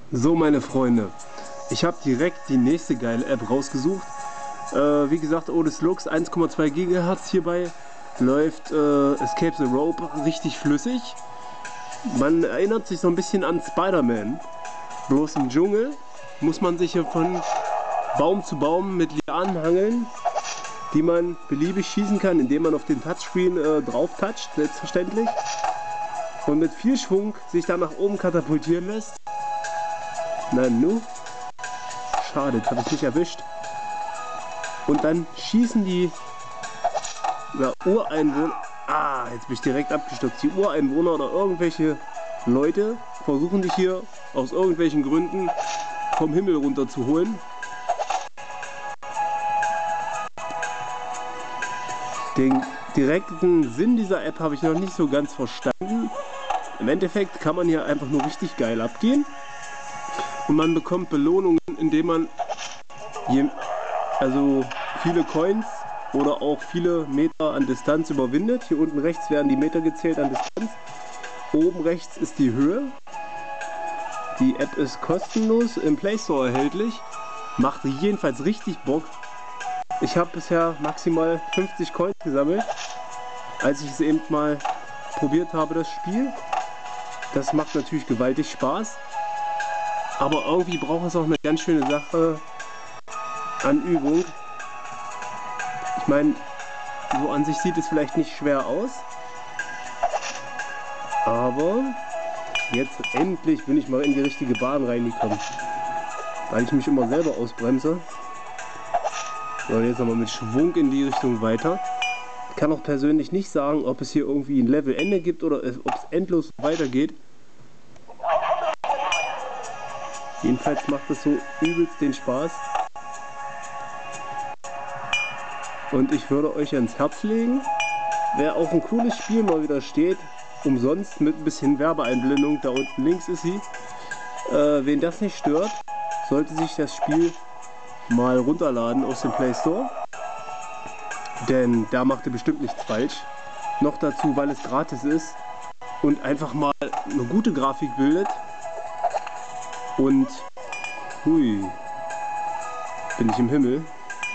So, meine Freunde, ich habe direkt die nächste geile App rausgesucht. Wie gesagt, Otis Lux 1,2 GHz. Hierbei läuft Escape the Rope richtig flüssig. Man erinnert sich so ein bisschen an Spider-Man. Bloß im Dschungel muss man sich hier von Baum zu Baum mit Lianen hangeln, die man beliebig schießen kann, indem man auf den Touchscreen drauf toucht, selbstverständlich. Und mit viel Schwung sich dann nach oben katapultieren lässt. Na nu, schade, jetzt habe ich nicht erwischt. Und dann schießen die Ureinwohner, jetzt bin ich direkt abgestürzt, die Ureinwohner oder irgendwelche Leute versuchen dich hier aus irgendwelchen Gründen vom Himmel runter zu holen. Den direkten Sinn dieser App habe ich noch nicht so ganz verstanden. Im Endeffekt kann man hier einfach nur richtig geil abgehen. Und man bekommt Belohnungen, indem man viele Coins oder auch viele Meter an Distanz überwindet. Hier unten rechts werden die Meter gezählt an Distanz. Oben rechts ist die Höhe. Die App ist kostenlos im Play Store erhältlich. Macht jedenfalls richtig Bock. Ich habe bisher maximal 50 Coins gesammelt, als ich es eben mal probiert habe, das Spiel. Das macht natürlich gewaltig Spaß. Aber irgendwie braucht es auch eine ganz schöne Sache an Übung. Ich meine, so an sich sieht es vielleicht nicht schwer aus. Aber jetzt endlich bin ich mal in die richtige Bahn reingekommen. Weil ich mich immer selber ausbremse. So, jetzt nochmal mit Schwung in die Richtung weiter. Ich kann auch persönlich nicht sagen, ob es hier irgendwie ein Levelende gibt oder ob es endlos weitergeht. Jedenfalls macht es so übelst den Spaß. Und ich würde euch ans Herz legen, wer auf ein cooles Spiel mal wieder steht, umsonst mit ein bisschen Werbeeinblendung, da unten links ist sie. Wen das nicht stört, sollte sich das Spiel mal runterladen aus dem Play Store. Denn da macht ihr bestimmt nichts falsch. Noch dazu, weil es gratis ist und einfach mal eine gute Grafik bildet. Und hui, bin ich im Himmel.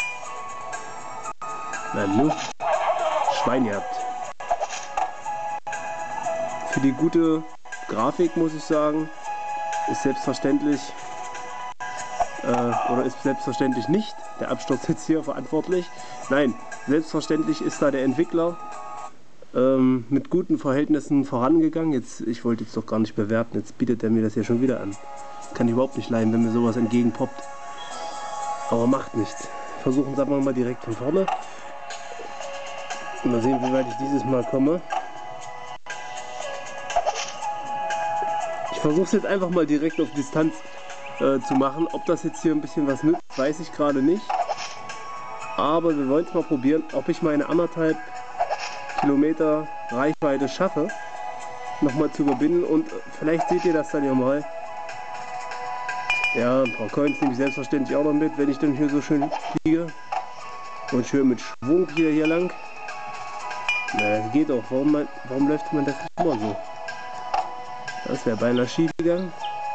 Na nu, Schwein gehabt. Für die gute Grafik muss ich sagen, ist selbstverständlich oder ist selbstverständlich nicht der Absturz jetzt hier verantwortlich. Nein, selbstverständlich ist da der Entwickler mit guten Verhältnissen vorangegangen. Ich wollte jetzt doch gar nicht bewerten, jetzt bietet er mir das ja schon wieder an. Kann ich überhaupt nicht leiden, wenn mir sowas entgegenpoppt. Aber macht nichts. Versuchen es einfach mal direkt von vorne. Mal sehen, wie weit ich dieses Mal komme. Ich versuche es jetzt einfach mal direkt auf Distanz zu machen. Ob das jetzt hier ein bisschen was nützt, weiß ich gerade nicht. Aber wir wollen es mal probieren, ob ich meine 1,5 Kilometer Reichweite schaffe, nochmal zu überwinden. Und vielleicht seht ihr das dann ja mal. Ja, ein paar Coins nehme ich selbstverständlich auch noch mit, wenn ich dann hier so schön fliege. Und schön mit Schwung hier lang. Na, das geht auch. Warum läuft man das nicht immer so? Das wäre beinahe schief gegangen.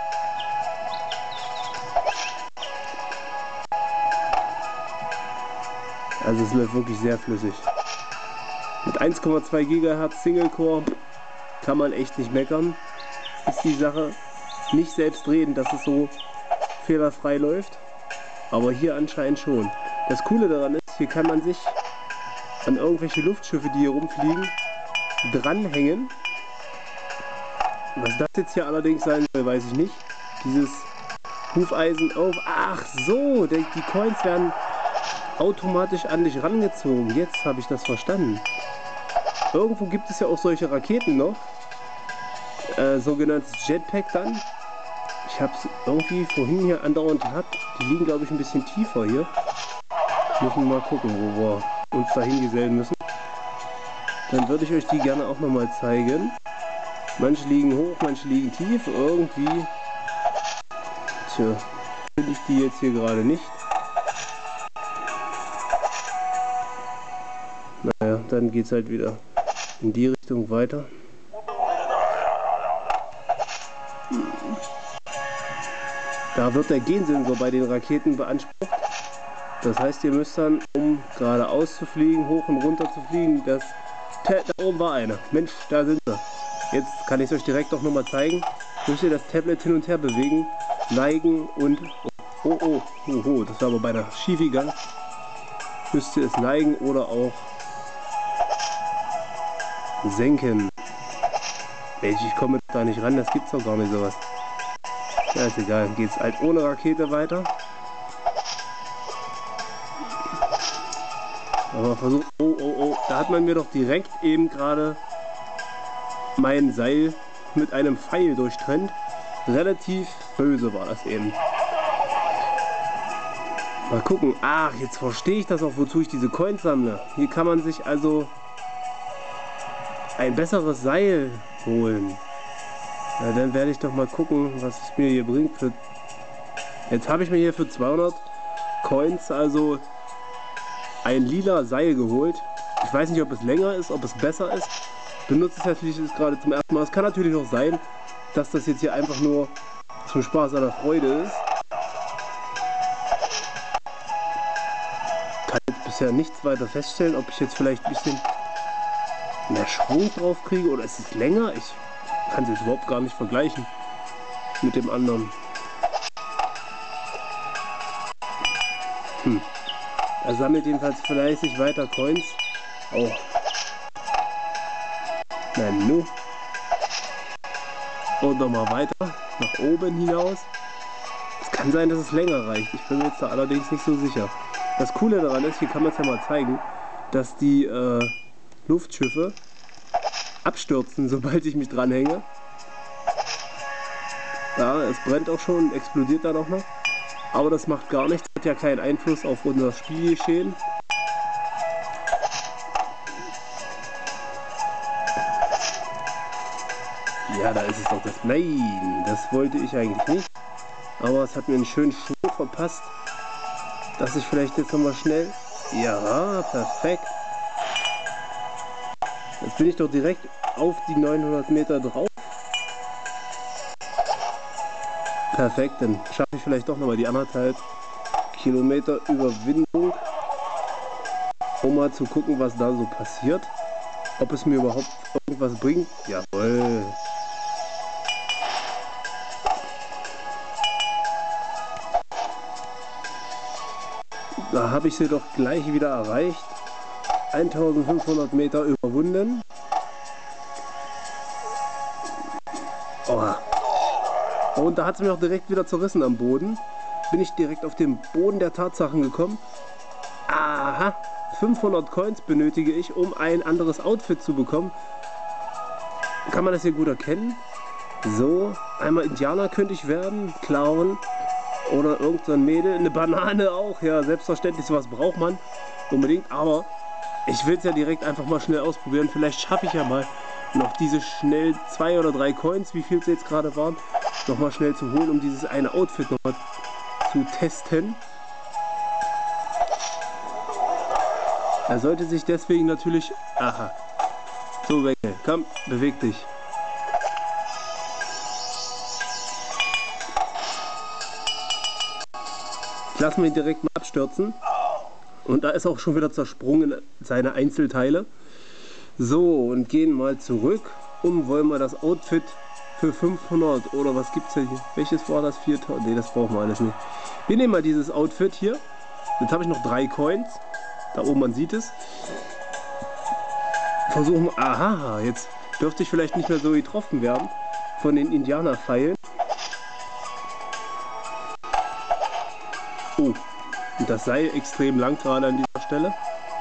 Also es läuft wirklich sehr flüssig. Mit 1,2 GHz Single Core kann man echt nicht meckern. Ist die Sache nicht selbstredend, dass es so fehlerfrei läuft. Aber hier anscheinend schon. Das Coole daran ist, hier kann man sich an irgendwelche Luftschiffe, die hier rumfliegen, dranhängen. Was das jetzt hier allerdings sein soll, weiß ich nicht. Dieses Hufeisen auf. Ach so, die Coins werden automatisch an dich rangezogen. Jetzt habe ich das verstanden. Irgendwo gibt es ja auch solche Raketen noch. Sogenanntes Jetpack dann. Ich habe es irgendwie vorhin hier andauernd gehabt. Die liegen, glaube ich, ein bisschen tiefer hier. Müssen wir mal gucken, wo wir uns da hingesellen müssen. Dann würde ich euch die gerne auch noch mal zeigen. Manche liegen hoch, manche liegen tief. Irgendwie, tja, finde ich die jetzt hier gerade nicht. Naja, dann geht es halt wieder in die Richtung weiter. Da wird der Gensensor bei den Raketen beansprucht. Das heißt, ihr müsst dann, um geradeaus zu fliegen, hoch und runter zu fliegen, da oben war eine. Mensch, da sind sie. Jetzt kann ich es euch direkt auch nochmal zeigen. Müsst ihr das Tablet hin und her bewegen, neigen und... Oh, das war aber beinahe schief gegangen. Müsst ihr es neigen oder auch senken. Mensch, ich komme da nicht ran, das gibt's doch gar nicht sowas. Ja, ist egal, dann geht's halt ohne Rakete weiter. Aber versucht, da hat man mir doch direkt eben gerade mein Seil mit einem Pfeil durchtrennt. Relativ böse war das eben. Mal gucken. Ach, jetzt verstehe ich das auch, wozu ich diese Coins sammle. Hier kann man sich also ein besseres Seil holen. Na, dann werde ich doch mal gucken, was es mir hier bringt. Jetzt habe ich mir hier für 200 Coins also ein lila Seil geholt. Ich weiß nicht, ob es länger ist, ob es besser ist. Benutze es natürlich gerade zum ersten Mal. Es kann natürlich auch sein, dass das jetzt hier einfach nur zum Spaß an der Freude ist. Kann jetzt bisher nichts weiter feststellen, ob ich jetzt vielleicht ein bisschen mehr Schwung drauf kriege oder ist es länger? Ich kann es jetzt überhaupt gar nicht vergleichen mit dem anderen. Er sammelt jedenfalls fleißig weiter Coins. Oh. Na nu. Und nochmal weiter nach oben hinaus. Es kann sein, dass es länger reicht. Ich bin mir jetzt da allerdings nicht so sicher. Das Coole daran ist, hier kann man es ja mal zeigen, dass die Luftschiffe abstürzen, sobald ich mich dranhänge. Ja, es brennt auch schon, explodiert dann auch noch. Aber das macht gar nichts, hat ja keinen Einfluss auf unser Spielgeschehen. Ja, da ist es doch das. Nein, das wollte ich eigentlich nicht. Aber es hat mir einen schönen Schwung verpasst, dass ich vielleicht jetzt nochmal schnell... Ja, perfekt. Jetzt bin ich doch direkt auf die 900 Meter drauf. Perfekt, dann schaffe ich vielleicht doch nochmal die 1,5 Kilometer Überwindung, um mal zu gucken, was da so passiert. Ob es mir überhaupt irgendwas bringt. Jawohl. Da habe ich sie doch gleich wieder erreicht. 1500 Meter überwunden. Oh. Und da hat es mir auch direkt wieder zerrissen am Boden. Bin ich direkt auf den Boden der Tatsachen gekommen. Aha, 500 Coins benötige ich, um ein anderes Outfit zu bekommen. Kann man das hier gut erkennen? So, einmal Indianer könnte ich werden, Clown oder irgend so ein Mädel. Eine Banane auch, ja, selbstverständlich, sowas braucht man unbedingt. Aber ich will es ja direkt einfach mal schnell ausprobieren. Vielleicht schaffe ich ja mal noch diese schnell 2 oder 3 Coins, wie viel es jetzt gerade waren, noch mal schnell zu holen, um dieses eine Outfit noch mal zu testen. Er sollte sich deswegen natürlich... Aha. So, weg. Komm, beweg dich. Ich lasse mich direkt mal abstürzen. Und da ist auch schon wieder zersprungen seine Einzelteile. So, und gehen mal zurück. Wollen wir das Outfit für 500 oder was gibt's denn hier? Welches war das? 4000? Ne, das brauchen wir alles nicht. Wir nehmen mal dieses Outfit hier. Jetzt habe ich noch 3 Coins. Da oben, man sieht es. Versuchen wir... Aha, jetzt dürfte ich vielleicht nicht mehr so getroffen werden von den Indianerpfeilen. Oh, und das Seil extrem lang gerade an dieser Stelle.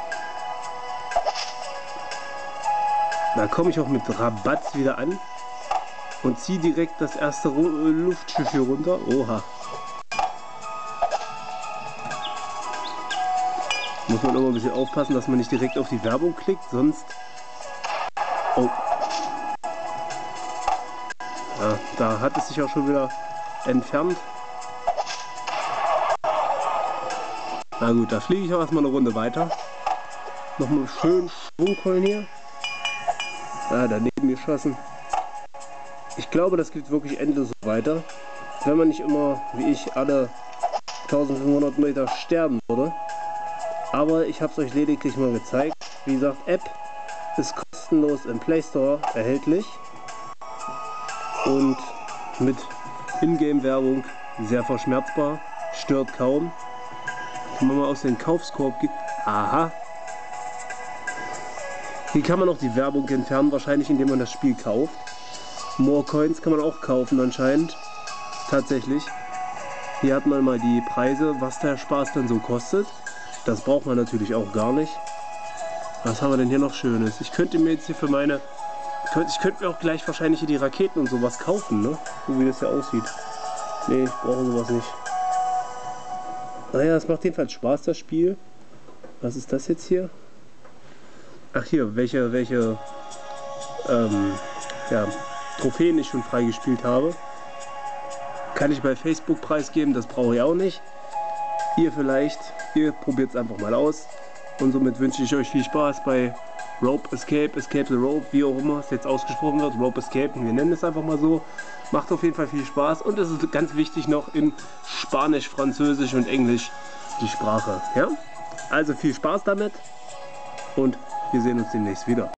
Da komme ich auch mit Rabatz wieder an und ziehe direkt das erste Luftschiff hier runter. Oha. Muss man immer ein bisschen aufpassen, dass man nicht direkt auf die Werbung klickt, sonst... Oh. Ja, da hat es sich auch schon wieder entfernt. Na gut, da fliege ich auch erstmal eine Runde weiter. Nochmal schön Schwungkeulen hier. Ja, daneben geschossen. Ich glaube, das geht wirklich endlos weiter. wenn man nicht immer, wie ich, alle 1500 Meter sterben würde. Aber ich habe es euch lediglich mal gezeigt. Wie gesagt, App ist kostenlos im Play Store erhältlich und mit Ingame-Werbung sehr verschmerzbar, stört kaum. Kann man mal aus dem Kaufskorb gehen. Aha! Hier kann man auch die Werbung entfernen, wahrscheinlich indem man das Spiel kauft. More Coins kann man auch kaufen anscheinend. Tatsächlich. Hier hat man mal die Preise, was der Spaß dann so kostet. Das braucht man natürlich auch gar nicht. Was haben wir denn hier noch Schönes? Ich könnte mir jetzt hier für meine... Ich könnte mir auch gleich wahrscheinlich hier die Raketen und sowas kaufen, ne? So wie das hier aussieht. Nee, ich brauche sowas nicht. Naja, es macht jedenfalls Spaß, das Spiel. Was ist das jetzt hier? Ach hier, welche ja, Trophäen ich schon freigespielt habe. Kann ich bei Facebook preisgeben, das brauche ich auch nicht. Ihr vielleicht, ihr probiert es einfach mal aus. Und somit wünsche ich euch viel Spaß bei Rope Escape, Escape the Rope, wie auch immer es jetzt ausgesprochen wird, Rope Escape, wir nennen es einfach mal so. Macht auf jeden Fall viel Spaß und es ist ganz wichtig noch in Spanisch, Französisch und Englisch die Sprache. Ja? Also viel Spaß damit und wir sehen uns demnächst wieder.